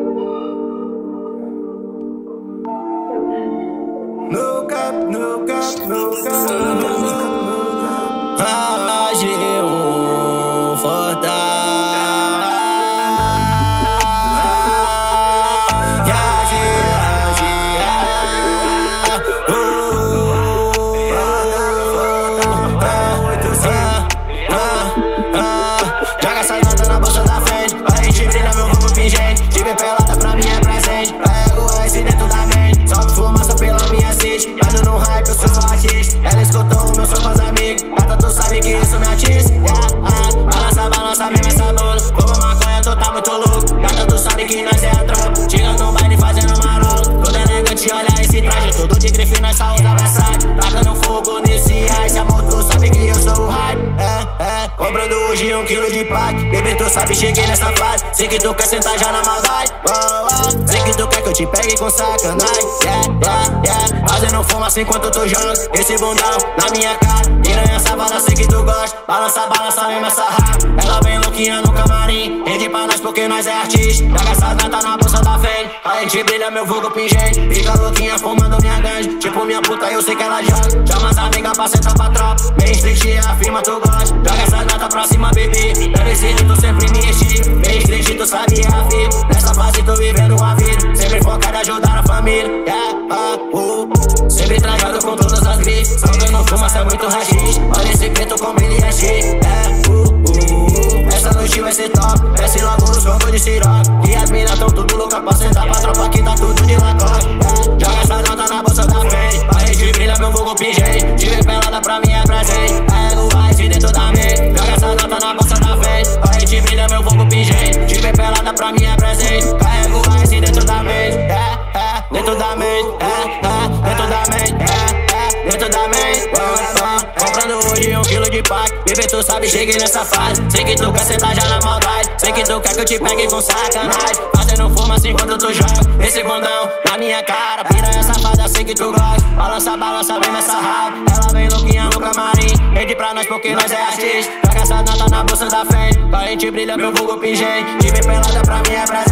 No cap, no cap, no cap. AG1 Fortal. Joga essa nota na bolsa da frente, a gente brilha meu corpo pingente. Tive pelada pra mim é presente, pego esse dentro da mente. Solto fumaça pela minha city, ando no hype, eu sou artista. Ela escutou o meu som com os amigos, gata tu sabe que isso me atinge. Balança, balança mesmo essa bola, como maconha tu tá muito louco. Gata tu sabe que nós é a tropa, chega no baile fazendo marola. Todo elegante, olha esse traje, tudo de grife, nós só usa Versace. Tacando fogo nesse ice, amor tu sabe que eu sou o hype. Comprando hoje 1 quilo de pack, bebê tu sabe, cheguei nessa fase. Sei que tu quer sentar já na maldade, sei que tu quer que eu te pegue com sacanagem. Fazendo fumaça enquanto tu joga esse bundão na minha cara. Piranha savana, sei que tu gosta, balança, balança mesmo essa rapa. Ela vem louquinha no camarim, rende pra nós porque nós é artista. Joga essa gata na bolsa da frente, a gente brilha meu vulgo pingente. Fica louquinha fumando minha ganja, tipo minha puta eu sei que ela joga. Chama as amigas pra sentar pra tropa, bem street afirma tu gosta. Joga essa gata pra cima, bebê, deve ser tu sempre me enchi. Bem street tu sabe é a vida, nessa fase tô vivendo uma vida. Sempre focado em ajudar a família, sempre trajado com todas as grifes. Salgando fumaça é muito rachis, olha esse preto como ele é chique. Essa noite vai ser top, desce logo nos copos de siroque. E as minas tão tudo louca pra sentar pra tropa que tá tudo de lacoste. Joga essa nota na bolsa da frente, a gente brilha meu vulgo pingente. Tive pelada pra mim é presente, pego o ice dentro da mente. Joga essa nota na bolsa da frente, a gente brilha meu vulgo pingente. Tive pelada pra mim é presente, pego o ice dentro da mente. Dentro da mente, dentro da mente, dentro da mente. Comprando hoje 1 quilo de pack, bebê tu sabe, cheguei nessa fase. Sei que tu quer sentar já na maldade, sei que tu quer que eu te pegue com sacanagem. Fazendo fumaça enquanto tu joga esse bundão na minha cara. Piranha safada, sei que tu gosta, balança, balança vem nessa raba. Ela vem louquinha no camarim, rende pra nós porque nós é artista. Joga essa nota na bolsa da frente, a gente brilha meu vulgo pingente. Tive pelada pra mim é presente.